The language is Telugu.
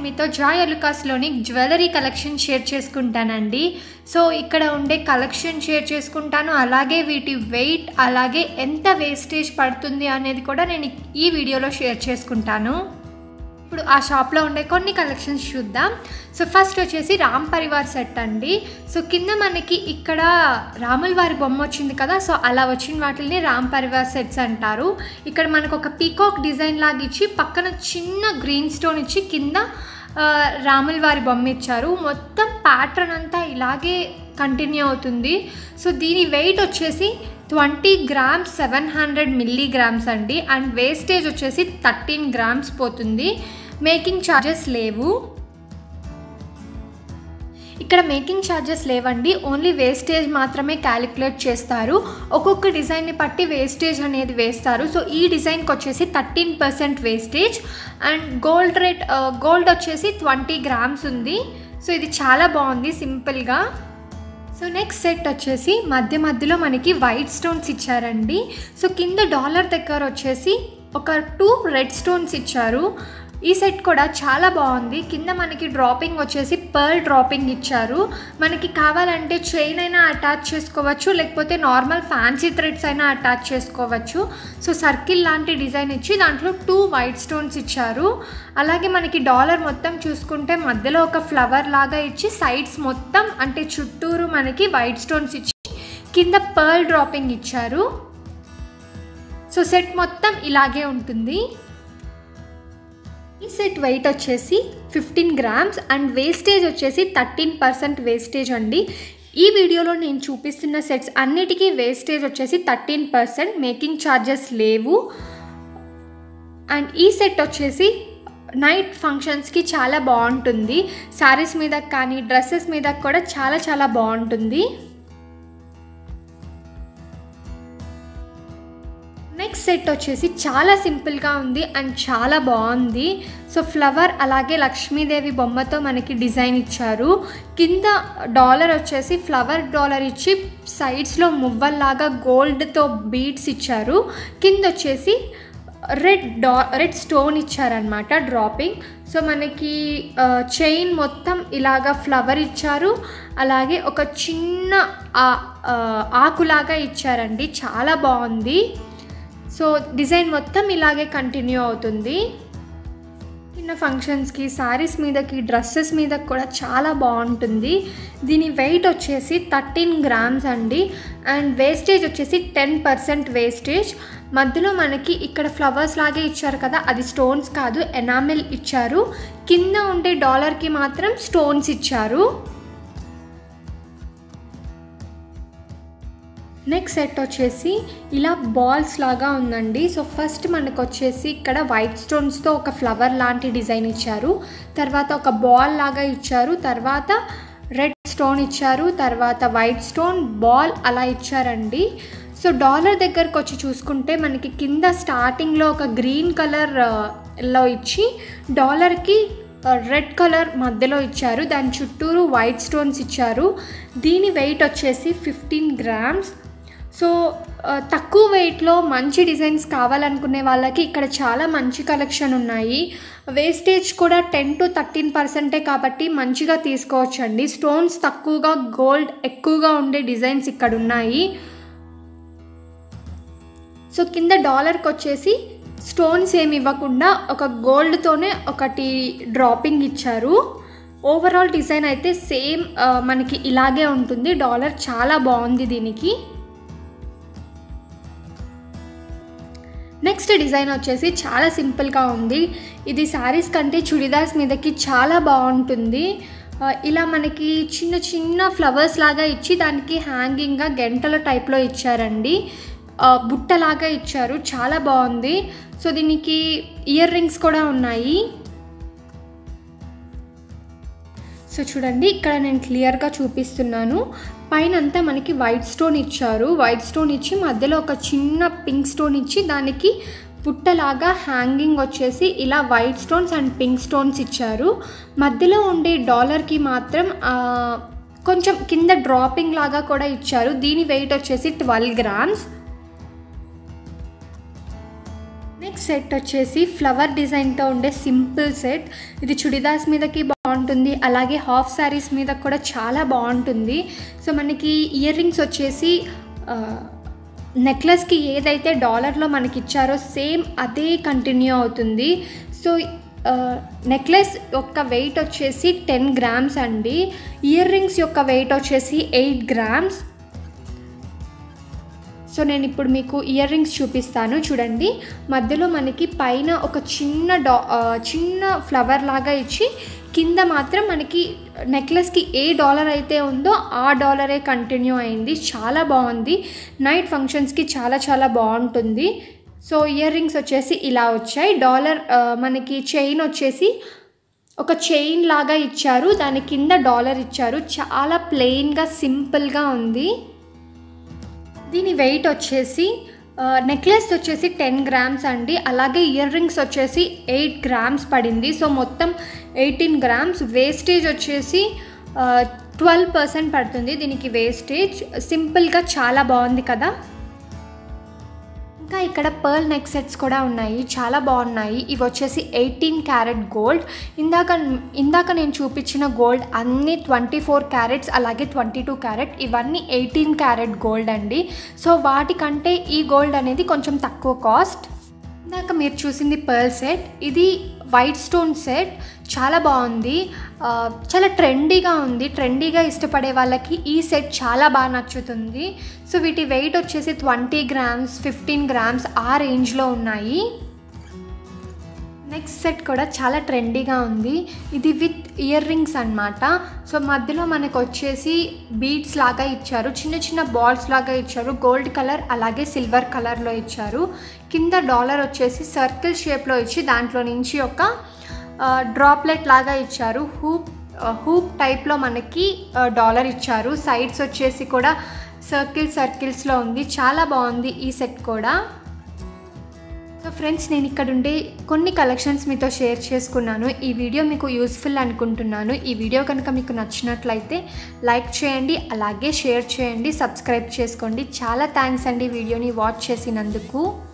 నేను మీతో జాయాలుకాస్లోని జ్యువెలరీ కలెక్షన్ షేర్ చేసుకుంటానండి. సో ఇక్కడ ఉండే కలెక్షన్ షేర్ చేసుకుంటాను, అలాగే వీటి వెయిట్, అలాగే ఎంత వేస్టేజ్ పడుతుంది అనేది కూడా నేను ఈ వీడియోలో షేర్ చేసుకుంటాను. ఇప్పుడు ఆ షాప్లో ఉండే కొన్ని కలెక్షన్స్ చూద్దాం. సో ఫస్ట్ వచ్చేసి రామ్ పరివార్ సెట్ అండి. సో కింద మనకి ఇక్కడ రాముల వారి బొమ్మ వచ్చింది కదా, సో అలా వచ్చిన వాటిని రామ్ పరివార్ సెట్స్ అంటారు. ఇక్కడ మనకు ఒక పీకాక్ డిజైన్ లాగా ఇచ్చి పక్కన చిన్న గ్రీన్ స్టోన్ ఇచ్చి కింద రాముల వారి బొమ్మ ఇచ్చారు. మొత్తం ప్యాటర్న్ అంతా ఇలాగే కంటిన్యూ అవుతుంది. సో దీని వెయిట్ వచ్చేసి 20 grams 700 milligrams అండి. అండ్ వేస్టేజ్ వచ్చేసి 13 grams పోతుంది. మేకింగ్ ఛార్జెస్ లేవు. ఇక్కడ మేకింగ్ ఛార్జెస్ లేవండి, ఓన్లీ వేస్టేజ్ మాత్రమే క్యాలిక్యులేట్ చేస్తారు. ఒక్కొక్క డిజైన్ని బట్టి వేస్టేజ్ అనేది వేస్తారు. సో ఈ డిజైన్కి వచ్చేసి 13% వేస్టేజ్. అండ్ గోల్డ్ వచ్చేసి 20 grams ఉంది. సో ఇది చాలా బాగుంది సింపుల్గా. సో నెక్స్ట్ సెట్ వచ్చేసి మధ్యలో మనకి వైట్ స్టోన్స్ ఇచ్చారండి. సో కింద డాలర్ దగ్గర వచ్చేసి ఒక 2 రెడ్ స్టోన్స్ ఇచ్చారు. ఈ సెట్ కూడా చాలా బాగుంది. కింద మనకి డ్రాపింగ్ వచ్చేసి పర్ల్ డ్రాపింగ్ ఇచ్చారు. మనకి కావాలంటే చైన్ అయినా అటాచ్ చేసుకోవచ్చు, లేకపోతే నార్మల్ ఫ్యాన్సీ థ్రెడ్స్ అయినా అటాచ్ చేసుకోవచ్చు. సో సర్కిల్ లాంటి డిజైన్ ఇచ్చి దాంట్లో 2 వైట్ స్టోన్స్ ఇచ్చారు. అలాగే మనకి డాలర్ మొత్తం చూసుకుంటే మధ్యలో ఒక ఫ్లవర్ లాగా ఇచ్చి సైడ్స్ మొత్తం అంటే చుట్టూరు మనకి వైట్ స్టోన్స్ ఇచ్చి కింద పర్ల్ డ్రాపింగ్ ఇచ్చారు. సో సెట్ మొత్తం ఇలాగే ఉంటుంది. ఈ సెట్ వెయిట్ వచ్చేసి 15 grams అండ్ వేస్టేజ్ వచ్చేసి 13% వేస్టేజ్ అండి. ఈ వీడియోలో నేను చూపిస్తున్న సెట్స్ అన్నిటికీ వేస్టేజ్ వచ్చేసి 13%, మేకింగ్ ఛార్జెస్ లేవు. అండ్ ఈ సెట్ వచ్చేసి నైట్ ఫంక్షన్స్కి చాలా బాగుంటుంది. శారీస్ మీద కానీ డ్రెస్సెస్ మీద కూడా చాలా బాగుంటుంది. నెక్స్ట్ సెట్ వచ్చేసి చాలా సింపుల్గా ఉంది అండ్ చాలా బాగుంది. సో ఫ్లవర్ అలాగే లక్ష్మీదేవి బొమ్మతో మనకి డిజైన్ ఇచ్చారు. కింద డాలర్ వచ్చేసి ఫ్లవర్ డాలర్ ఇచ్చి సైడ్స్లో మువ్వల్లాగా గోల్డ్తో బీడ్స్ ఇచ్చారు. కింద వచ్చేసి రెడ్ స్టోన్ ఇచ్చారనమాట డ్రాపింగ్. సో మనకి చైన్ మొత్తం ఇలాగా ఫ్లవర్ ఇచ్చారు, అలాగే ఒక చిన్న ఆకులాగా ఇచ్చారండి. చాలా బాగుంది. సో డిజైన్ మొత్తం ఇలాగే కంటిన్యూ అవుతుంది. చిన్న ఫంక్షన్స్కి, శారీస్ మీదకి, డ్రెస్సెస్ మీద కూడా చాలా బాగుంటుంది. దీని వెయిట్ వచ్చేసి 13 grams అండి. అండ్ వేస్టేజ్ వచ్చేసి 10% వేస్టేజ్. మధ్యలో మనకి ఇక్కడ ఫ్లవర్స్ లాగే ఇచ్చారు కదా, అది స్టోన్స్ కాదు, ఎనామిల్ ఇచ్చారు. కింద ఉండే డాలర్కి మాత్రం స్టోన్స్ ఇచ్చారు. నెక్స్ట్ సెట్ వచ్చేసి ఇలా బాల్స్ లాగా ఉందండి. సో ఫస్ట్ మనకు వచ్చేసి ఇక్కడ వైట్ స్టోన్స్తో ఒక ఫ్లవర్ లాంటి డిజైన్ ఇచ్చారు, తర్వాత ఒక బాల్ లాగా ఇచ్చారు, తర్వాత రెడ్ స్టోన్ ఇచ్చారు, తర్వాత వైట్ స్టోన్ బాల్ అలా ఇచ్చారండి. సో డాలర్ దగ్గరకు వచ్చి చూసుకుంటే మనకి కింద స్టార్టింగ్లో ఒక గ్రీన్ కలర్లో ఇచ్చి డాలర్కి రెడ్ కలర్ మధ్యలో ఇచ్చారు. దాని చుట్టూరు వైట్ స్టోన్స్ ఇచ్చారు. దీని వెయిట్ వచ్చేసి 15 grams. సో తక్కువ వెయిట్లో మంచి డిజైన్స్ కావాలనుకునే వాళ్ళకి ఇక్కడ చాలా మంచి కలెక్షన్ ఉన్నాయి. వేస్టేజ్ కూడా 10 to 13% కాబట్టి మంచిగా తీసుకోవచ్చండి. స్టోన్స్ తక్కువగా, గోల్డ్ ఎక్కువగా ఉండే డిజైన్స్ ఇక్కడ ఉన్నాయి. సో కింద డాలర్కి వచ్చేసి స్టోన్స్ ఏమి ఇవ్వకుండా ఒక గోల్డ్తోనే ఒకటి డ్రాపింగ్ ఇచ్చారు. ఓవరాల్ డిజైన్ అయితే సేమ్ మనకి ఇలాగే ఉంటుంది. డాలర్ చాలా బాగుంది దీనికి. నెక్స్ట్ డిజైన్ వచ్చేసి చాలా సింపుల్గా ఉంది. ఇది శారీస్ కంటే చుడిదార్స్ మీదకి చాలా బాగుంటుంది. ఇలా మనకి చిన్న ఫ్లవర్స్ లాగా ఇచ్చి దానికి హ్యాంగింగ్గా గంటల టైప్లో ఇచ్చారండి. బుట్టలాగా ఇచ్చారు, చాలా బాగుంది. సో దీనికి ఇయర్ రింగ్స్ కూడా ఉన్నాయి. సో చూడండి, ఇక్కడ నేను క్లియర్గా చూపిస్తున్నాను. పైన అంతా మనకి వైట్ స్టోన్ ఇచ్చారు. వైట్ స్టోన్ ఇచ్చి మధ్యలో ఒక చిన్న పింక్ స్టోన్ ఇచ్చి దానికి పుట్టలాగా హ్యాంగింగ్ వచ్చేసి ఇలా white stones and pink stones ఇచ్చారు. మధ్యలో ఉండే డాలర్కి మాత్రం కొంచెం కింద డ్రాపింగ్ లాగా కూడా ఇచ్చారు. దీని వెయిట్ వచ్చేసి 12 grams. సెట్ వచ్చేసి ఫ్లవర్ డిజైన్తో ఉండే సింపుల్ సెట్. ఇది చుడిదార్స్ మీదకి బాగుంటుంది, అలాగే హాఫ్ శారీస్ మీద కూడా చాలా బాగుంటుంది. సో మనకి ఇయర్ రింగ్స్ వచ్చేసి నెక్లెస్కి ఏదైతే డాలర్లో మనకి ఇచ్చారో సేమ్ అదే కంటిన్యూ అవుతుంది. సో నెక్లెస్ యొక్క వెయిట్ వచ్చేసి 10 grams అండి. ఇయర్ రింగ్స్ యొక్క వెయిట్ వచ్చేసి 8 grams. సో నేను ఇప్పుడు మీకు ఇయర్ రింగ్స్ చూపిస్తాను చూడండి. మధ్యలో మనకి పైన ఒక చిన్న ఫ్లవర్ లాగా ఇచ్చి కింద మాత్రం మనకి నెక్లెస్కి ఏ డాలర్ అయితే ఉందో ఆ డాలరే కంటిన్యూ అయింది. చాలా బాగుంది. నైట్ ఫంక్షన్స్కి చాలా బాగుంటుంది. సో ఇయర్ రింగ్స్ వచ్చేసి ఇలా వచ్చాయి. డాలర్ మనకి చైన్ వచ్చేసి ఒక చైన్ లాగా ఇచ్చారు, దాని కింద డాలర్ ఇచ్చారు. చాలా ప్లెయిన్గా సింపుల్గా ఉంది. దీని వెయిట్ వచ్చేసి నెక్లెస్ వచ్చేసి 10 grams అండి, అలాగే ఇయర్ రింగ్స్ వచ్చేసి 8 grams పడింది. సో మొత్తం 18 grams. వేస్టేజ్ వచ్చేసి 12% పడుతుంది దీనికి వేస్టేజ్. సింపుల్గా చాలా బాగుంది కదా. ఇంకా ఇక్కడ పర్ల్ నెక్ సెట్స్ కూడా ఉన్నాయి, చాలా బాగున్నాయి. ఇవి వచ్చేసి 18 karat గోల్డ్. ఇందాక నేను చూపించిన గోల్డ్ అన్నీ 24 carats, అలాగే 22 carat. ఇవన్నీ 18 karat గోల్డ్ అండి. సో వాటికంటే ఈ గోల్డ్ అనేది కొంచెం తక్కువ కాస్ట్. ఇందాక మీరు చూసింది పర్ల్ సెట్, ఇది వైట్ స్టోన్ సెట్. చాలా బాగుంది, చాలా ట్రెండీగా ఉంది. ట్రెండీగా ఇష్టపడే వాళ్ళకి ఈ సెట్ చాలా బాగా నచ్చుతుంది. సో వీటి వెయిట్ వచ్చేసి 20 grams, 15 grams ఆ రేంజ్లో ఉన్నాయి. నెక్స్ట్ సెట్ కూడా చాలా ట్రెండీగా ఉంది. ఇది విత్ ఇయర్ రింగ్స్ అనమాట. సో మధ్యలో మనకు వచ్చేసి బీడ్స్ లాగా ఇచ్చారు, చిన్న బాల్స్ లాగా ఇచ్చారు. గోల్డ్ కలర్ అలాగే సిల్వర్ కలర్లో ఇచ్చారు. కింద డాలర్ వచ్చేసి సర్కిల్ షేప్లో ఇచ్చి దాంట్లో నుంచి ఒక డ్రాప్లెట్ లాగా ఇచ్చారు. హూప్ టైప్లో మనకి డాలర్ ఇచ్చారు. సైడ్స్ వచ్చేసి కూడా సర్కిల్స్లో ఉంది. చాలా బాగుంది ఈ సెట్ కూడా. సో ఫ్రెండ్స్, నేను ఇక్కడ ఉండే కొన్ని కలెక్షన్స్ మీతో షేర్ చేసుకున్నాను. ఈ వీడియో మీకు యూస్ఫుల్ అనుకుంటున్నాను. ఈ వీడియో కనుక మీకు నచ్చినట్లయితే లైక్ చేయండి, అలాగే షేర్ చేయండి, సబ్స్క్రైబ్ చేసుకోండి. చాలా థ్యాంక్స్ అండి వీడియోని వాచ్ చేసినందుకు.